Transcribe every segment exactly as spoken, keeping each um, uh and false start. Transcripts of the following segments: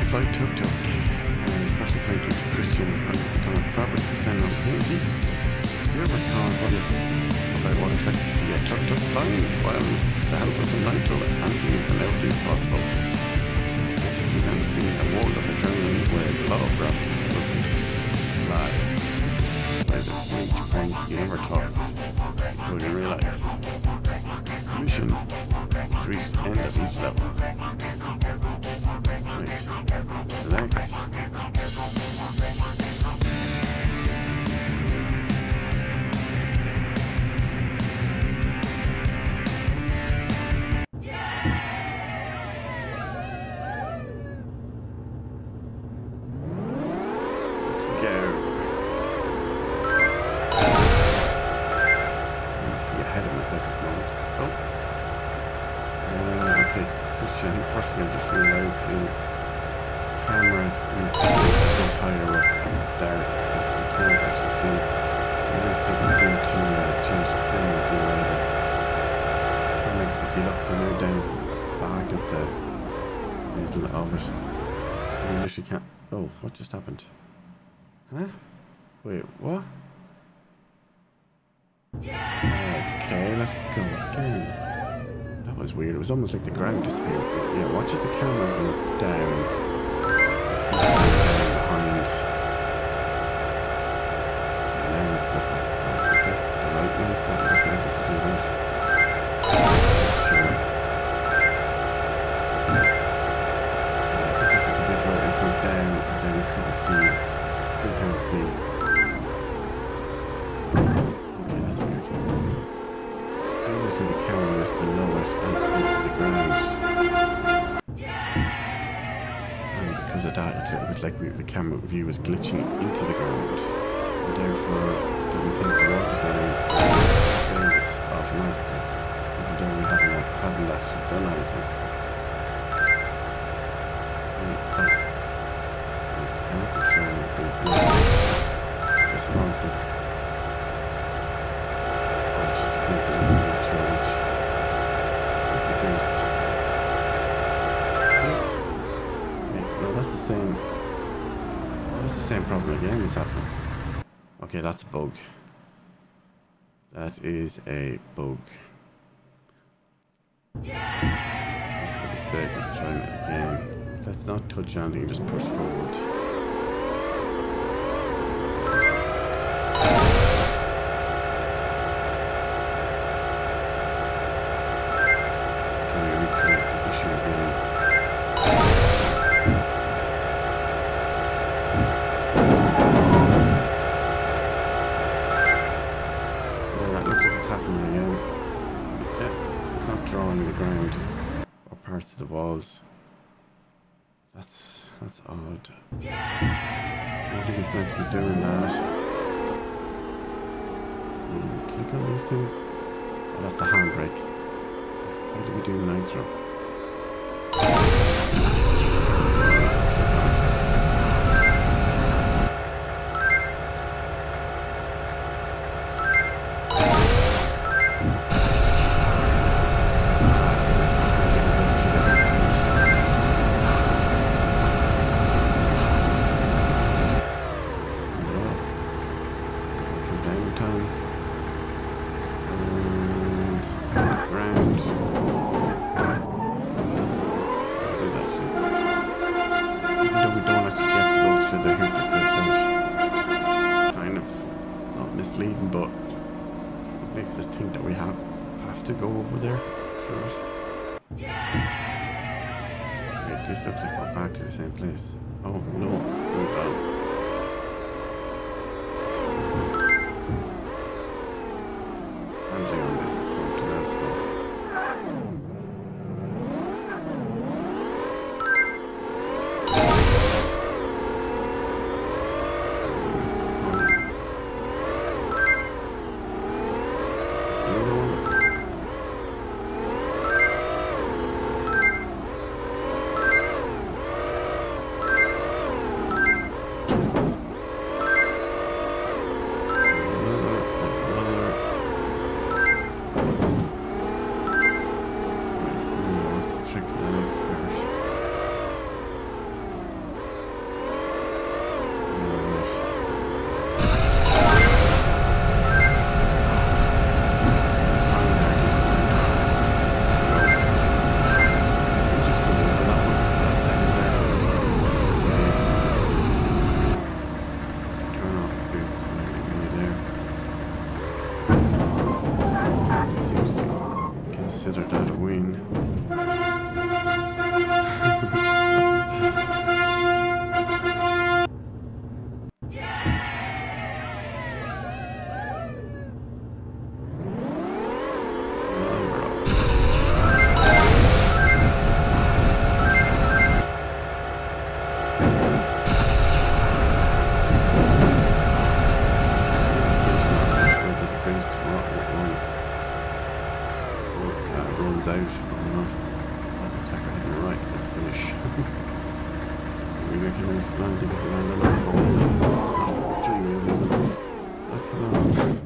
Fly Tuk Tuk. And special thank you to Cristian and Fabrik for sending on the movie. If you ever thought what, it, about what it's like to see a tuk tuk flying, well, to help us in Nitro, anything you can ever do is possible. Presenting a world of adrenaline where the law of gravity doesn't fly. By the reach points you never thought you would in real life. Mission to reach the end of each level. Right. Select. First thing I just realised is camera is so higher up at the start because you can't actually see. And this doesn't seem to uh, change the camera view either. And you can see, look, we're now down at the back of the middle of it. And you literally can't. Oh, what just happened? Huh? Wait, what? Okay, let's go again. That was weird. It was almost like the ground disappeared. Yeah, watch as the camera goes down. Down behind. And now it's up. Oh, the right one's got this able to do that. Sure. I think this is the bit where it goes down and then you can't see. Still can't see. Okay, that's weird. Obviously the camera was below it and into the ground. And because of that, it, it was like we, the camera view was glitching into the ground. And therefore, didn't think there was a ground. It was automatically. Even though we haven't, haven't actually done anything. And, oh. The camera control is not responsive. Oh, it's just a case of this. That's the same. That's the same problem again is happening. Okay, that's a bug. That is a bug. Just for the sake of trying it again. Let's not touch anything, just push forward. Can we recreate the issue again? Drawing the ground or parts of the walls. That's that's odd. I don't think it's meant to be doing that. Hmm, click on these things. Oh, that's the handbrake. How do we do Nitro? Misleading, but it makes us think that we have have to go over there through it. Wait, this looks like we're back to the same place. Oh no, let's move on. Handling on this is something else though. I can use landing and land on all four wheels. Not three wheels even. Not for long.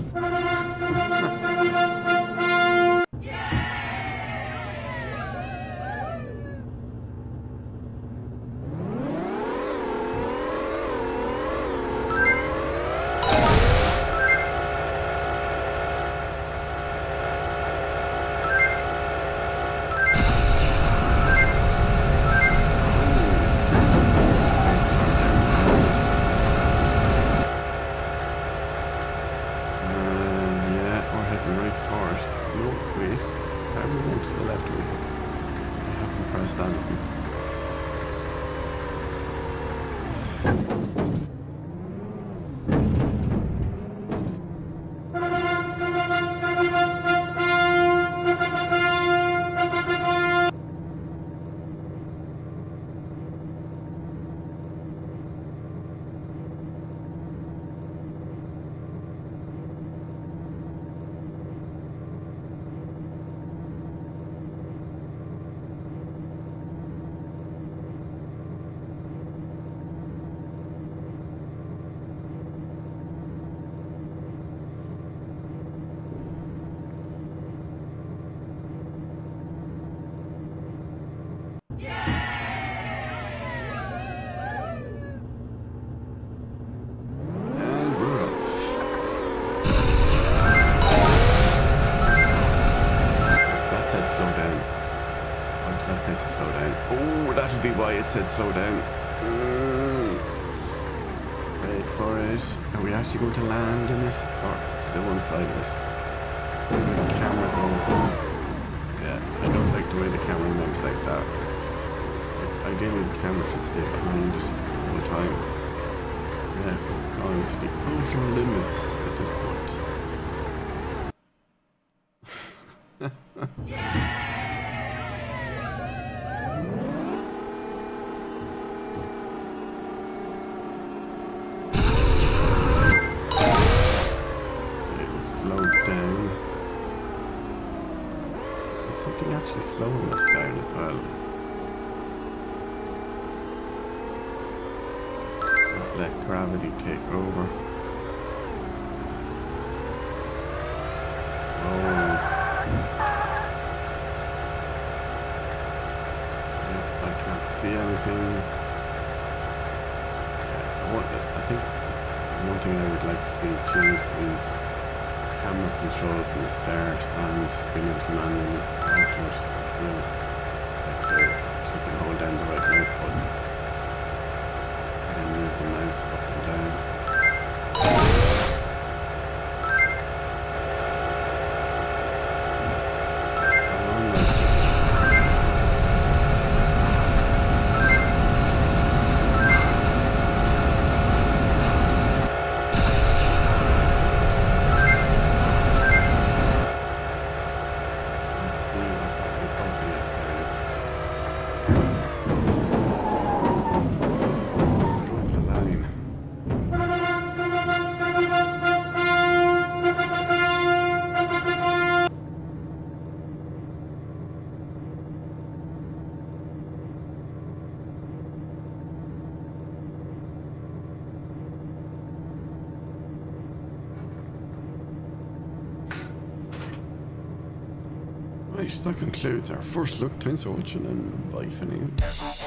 It said slow down. Mm. Wait for it. Are we actually going to land in it? Or to the one side of it? Where the camera goes. Yeah, I don't like the way the camera moves like that. Ideally the camera should stay behind it all the time. Yeah, we're going to the outer limits at this point. Slowing us down as well. Not let gravity take over. Oh. Yeah, I can't see anything. Yeah, I, want, I think one thing I would like to see change is camera control from the start and being able to manually alter it. Like so, you can hold down the right mouse button and then move the mouse up and down. Right, that concludes our first look. Thanks for watching and bye for now.